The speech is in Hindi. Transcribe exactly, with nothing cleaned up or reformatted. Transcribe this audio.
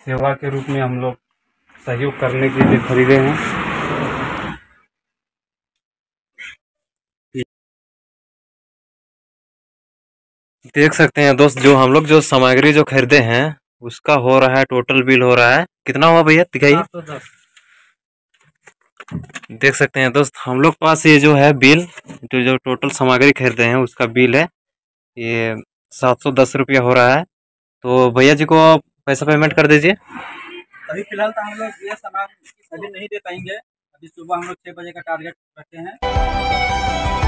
सेवा के रूप में हम लोग सहयोग करने के लिए खरीदे हैं। देख सकते हैं दोस्त, जो हम लोग जो सामग्री जो खरीदे हैं उसका हो रहा है, टोटल बिल हो रहा है कितना हुआ भैया दिखाइए। देख सकते हैं दोस्त, हम लोग पास ये जो है बिल, जो जो टोटल सामग्री खरीदे हैं उसका बिल है ये सात सौ दस रुपया हो रहा है। तो भैया जी को पैसा पेमेंट कर दीजिए। अभी फिलहाल तो हम लोग ये सामान अभी नहीं दे पाएंगे। अभी सुबह हम लोग छः बजे का टारगेट रखते हैं।